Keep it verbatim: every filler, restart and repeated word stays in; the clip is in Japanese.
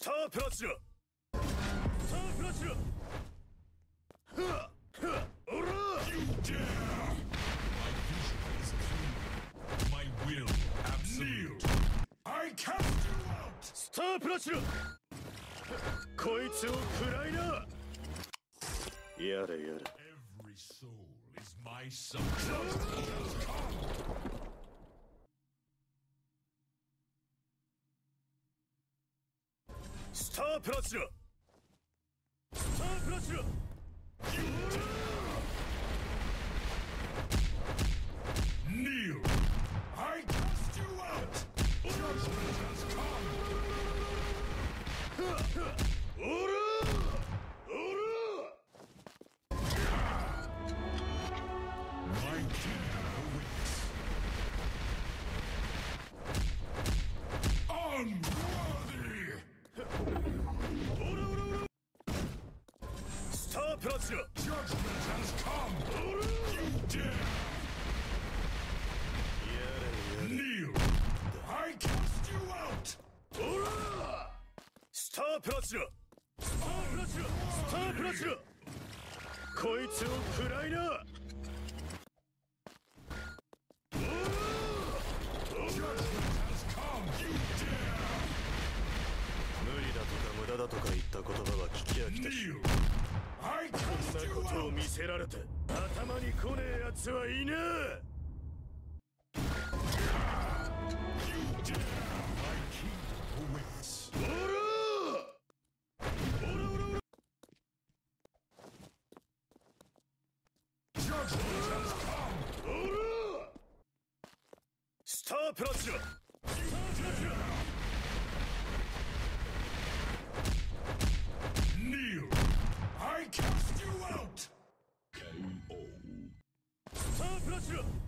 タープラチナスタープラチナはっはっオラ You dare! My vision is clear. My will absolute. I cast you out! スタープラチナこいつを食らいなやれやれ Every soul is my subject. スタープラチナスタープラチナ Kneel! I cast you out! Judgment has come! オラオラ My kingdom awaits. Unworthy! オラオラオラスタープラチナ Judgment has come! You dare! Kneel! I cast you out! オラスタープラチナスタープラチナスタープラチナこいつを食らいな Judgment has come! You dare! 無理だとか無駄だとか言った言葉は聞き飽きたし Kneel! I こ cast ん you なことを out! 見せられて頭に来ねえやつはいねえ You dare! My kingdom awaits. オラオラオラオラ Judgment has come! オラスタープラチナスタープラチナ Kneel! I cast you out! スタープラチナ